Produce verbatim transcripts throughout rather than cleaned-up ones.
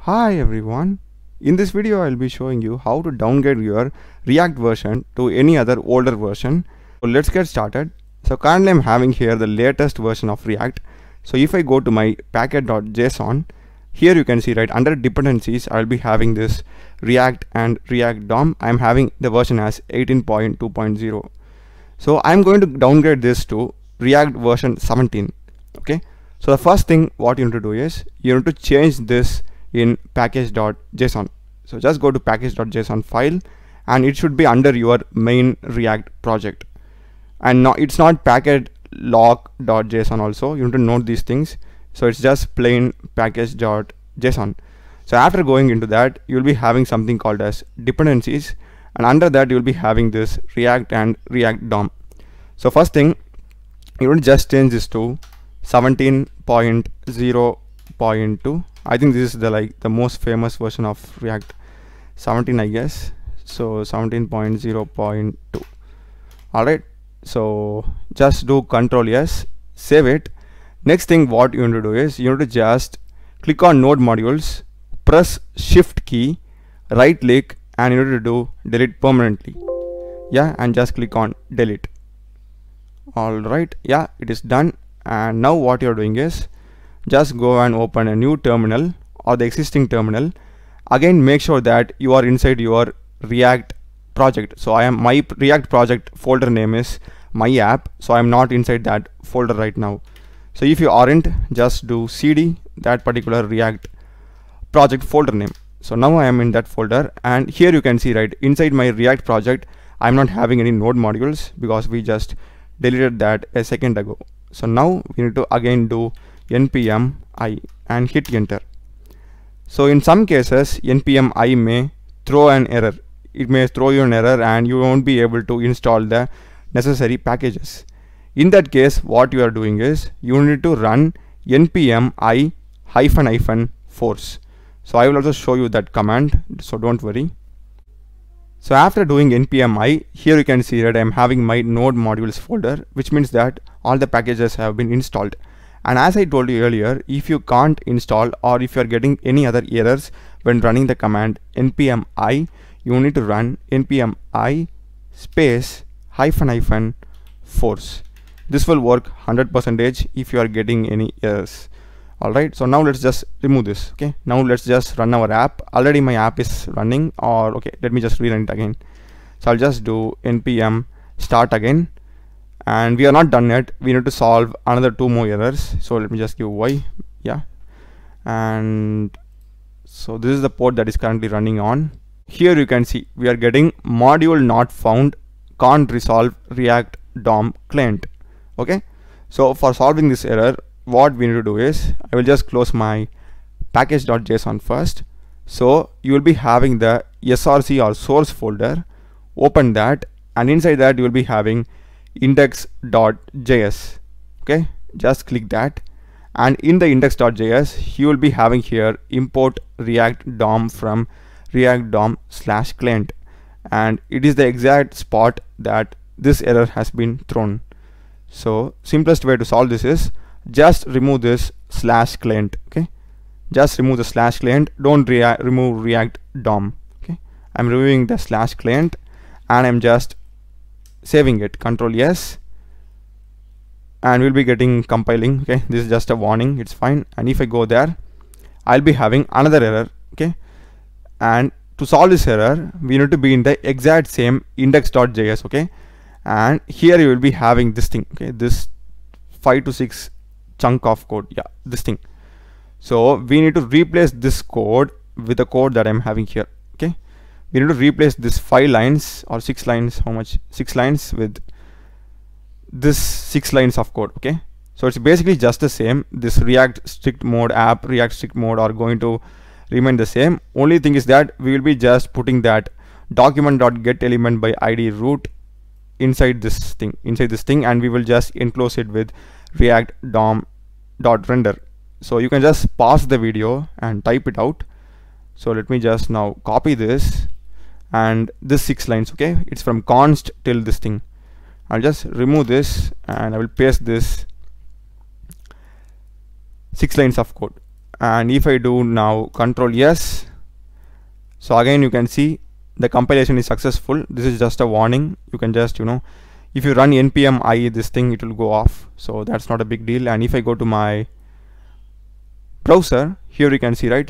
Hi everyone, in this video I'll be showing you how to downgrade your React version to any other older version. So let's get started. So currently I'm having here the latest version of React. So if I go to my package.json, here you can see right under dependencies I'll be having this React and React D O M. I'm having the version as eighteen point two point zero. So I'm going to downgrade this to React version seventeen. Okay, so the first thing what you need to do is you need to change this in package.json. So just go to package.json file and it should be under your main React project, and now it's not package lock.json. also you need to note these things. So it's just plain package.json. So after going into that, you'll be having something called as dependencies, and under that you'll be having this React and React D O M. So first thing, you will just change this to seventeen point zero point two. I think this is the like the most famous version of React, seventeen I guess. So seventeen point zero point two. Alright, so just do Control S, save it. Next thing what you need to do is you need to just click on node modules, press shift key, right click, and you need to do delete permanently. Yeah, and just click on delete. Alright, yeah, it is done. And now what you're doing is just go and open a new terminal or the existing terminal. Again, make sure that you are inside your React project. So I am my React project folder name is my app, so I'm not inside that folder right now. So if you aren't, just do cd that particular React project folder name. So now I am in that folder, and here you can see right inside my React project I'm not having any node modules because we just deleted that a second ago. So now we need to again do npm i and hit enter. So in some cases npm i may throw an error. It may throw you an error and you won't be able to install the necessary packages. In that case, what you are doing is you need to run npm i hyphen hyphen force. So I will also show you that command, so don't worry. So after doing npm i, here you can see that I'm having my node modules folder, which means that all the packages have been installed. And as I told you earlier, if you can't install or if you are getting any other errors when running the command npm i, you need to run npm i space hyphen hyphen force. This will work one hundred percent if you are getting any errors. Alright, so now let's just remove this. Okay, now let's just run our app. Already my app is running, or okay, let me just rerun it again. So I'll just do npm start again, and we are not done yet. We need to solve another two more errors. So let me just give y, yeah, and so this is the port that is currently running on. Here you can see we are getting module not found, can't resolve React D O M client. Okay, so for solving this error, what we need to do is I will just close my package.json first. So you will be having the src or source folder. Open that, and inside that you will be having index.js. okay, just click that, and in the index.js you will be having here import React D O M from React D O M slash client, and it is the exact spot that this error has been thrown. So simplest way to solve this is just remove this slash client. Okay, just remove the slash client, don't rea remove React D O M. Okay, I'm removing the slash client and I'm just saving it. Control S, and we'll be getting compiling. Okay, this is just a warning, it's fine. And if I go there, I'll be having another error. Okay, and to solve this error we need to be in the exact same index.js. okay, and here you will be having this thing. Okay, this five to six chunk of code, yeah, this thing. So we need to replace this code with the code that I'm having here. Okay, we need to replace this five lines or six lines, how much, six lines with this six lines of code. Okay, so it's basically just the same. This React strict mode app, React strict mode are going to remain the same. Only thing is that we will be just putting that document.get element by id root inside this thing, inside this thing, and we will just enclose it with React D O M dot render. So you can just pause the video and type it out. So let me just now copy this and this six lines. Okay, it's from const till this thing. I'll just remove this and I will paste this six lines of code. and if I do now control yes, so again you can see the compilation is successful. This is just a warning. You can just, you know, if you run npm I, this thing, it will go off, so that's not a big deal. And if I go to my browser, here you can see, right,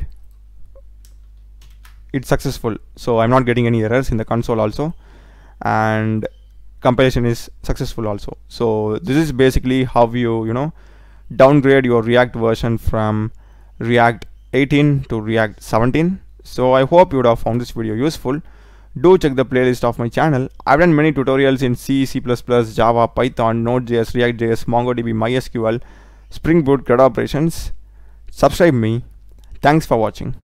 it's successful, so I'm not getting any errors in the console also, and compilation is successful also. So this is basically how you you know downgrade your React version from React eighteen to React seventeen. So I hope you would have found this video useful. Do check the playlist of my channel. I've done many tutorials in C, C plus plus, Java, Python, Node.js, React.js, MongoDB, MySQL, Spring Boot, CRUD operations. Subscribe me. Thanks for watching.